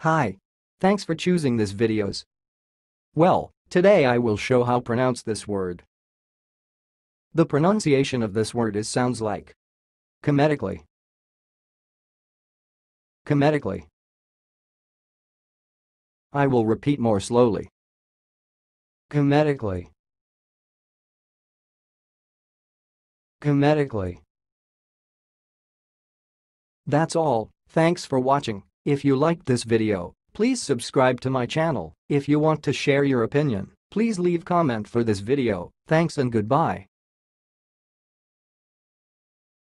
Hi. Thanks for choosing this videos. Well, today I will show how pronounce this word. The pronunciation of this word sounds like comedically. Comedically. I will repeat more slowly. Comedically. Comedically. That's all. Thanks for watching. If you liked this video, please subscribe to my channel. If you want to share your opinion, please leave comment for this video. Thanks and goodbye.